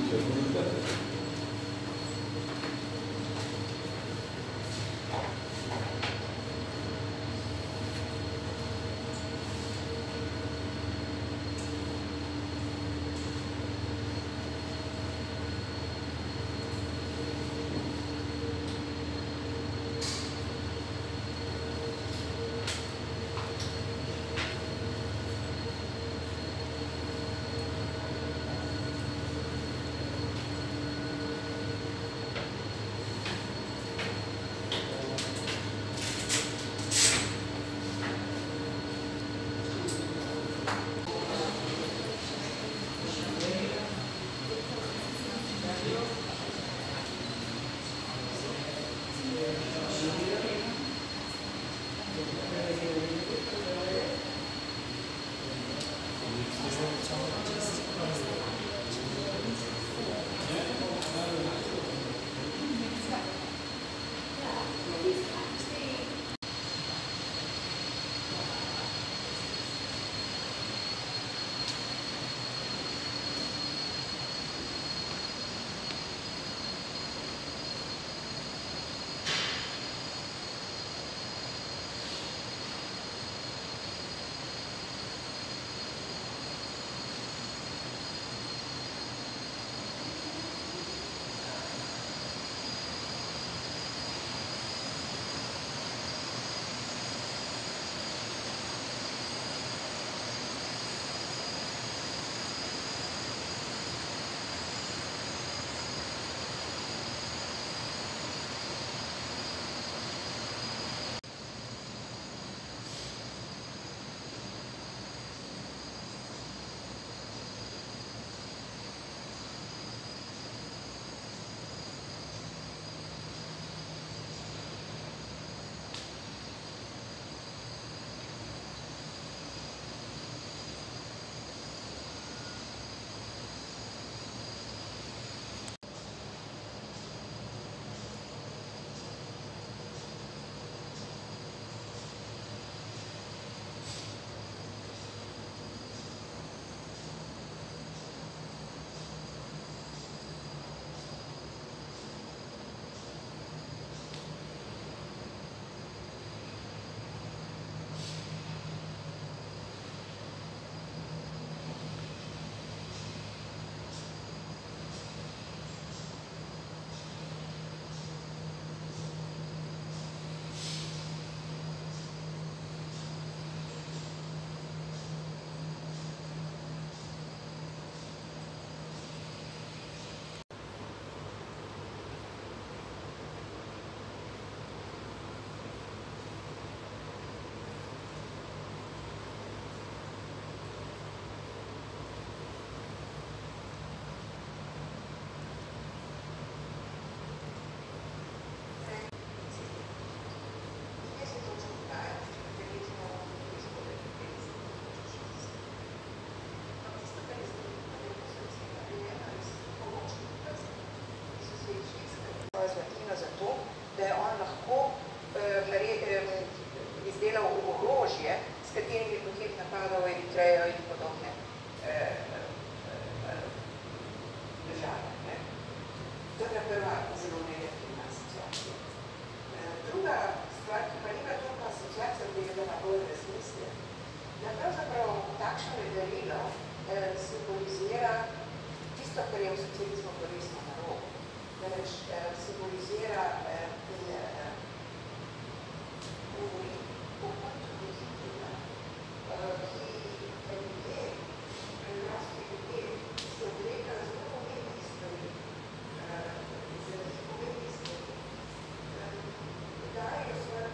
Zvrtina zato, da je on lahko izdelal orožje, s katerim bi potem napadal Eritrejo in podobne države. To je prva zelo negativna situacija. Druga stvar, ki pa nima toliko asociacija, da je bila bolj razmislja, da pravzaprav takšno darilo simbolizira tisto, kar je v socializmu koristno narobe. Namreč simbolizira govori o kontinuiteta, ki ljudje, preprosti ljudje, se odrekajo zelo pomembnih stvari, zelo pomembnih stvari, dajo svoje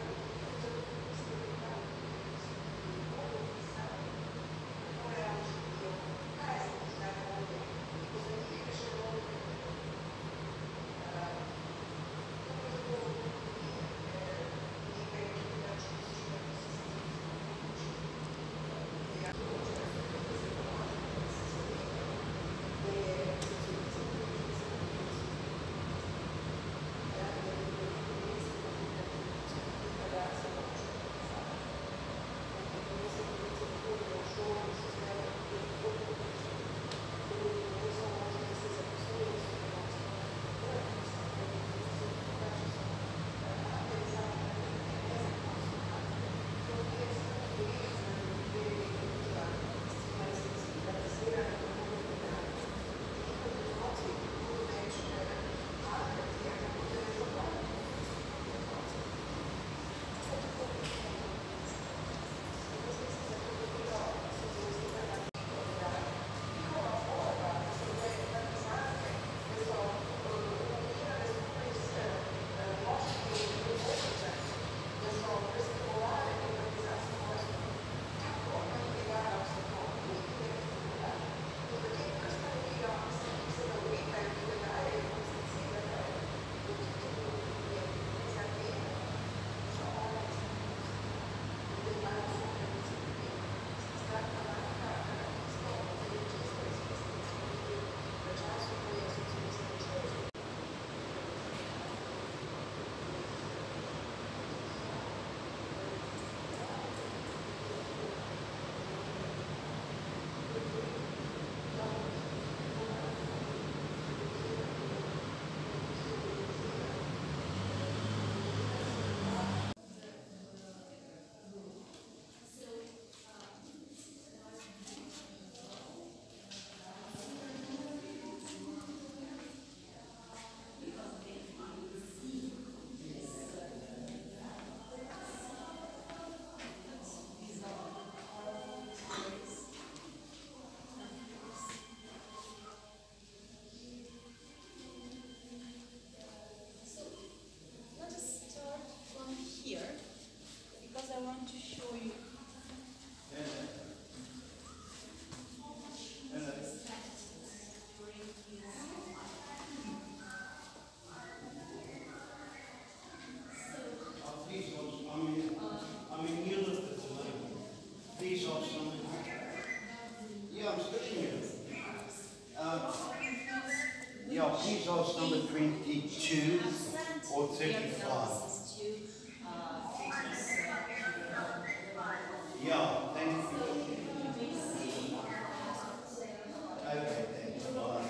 Yeah, please ask number 22 or 35. Yeah, thank you. Okay, thanks. Bye.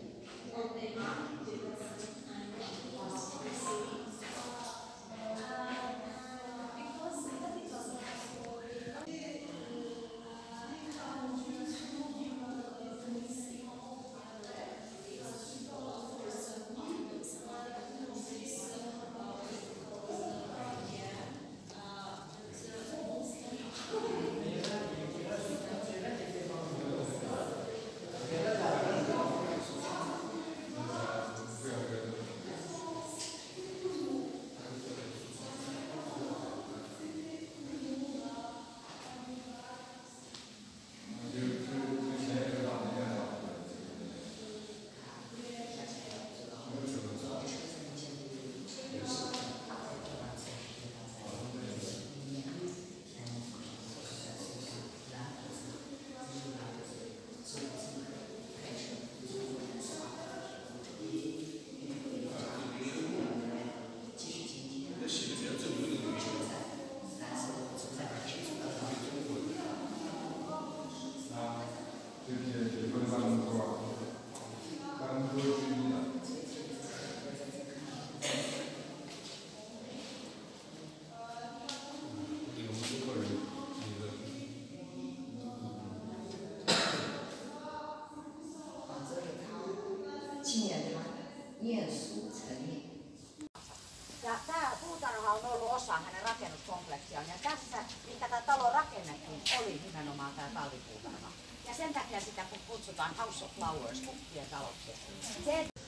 Ja tämä puutarha on ollut osa hänen rakennuskompleksiaan. Ja tässä, mikä tämä talo rakennettiin, oli nimenomaan tämä talvipuutarha. Ja sen takia sitä kutsutaan House of Flowers, kukkien taloksi.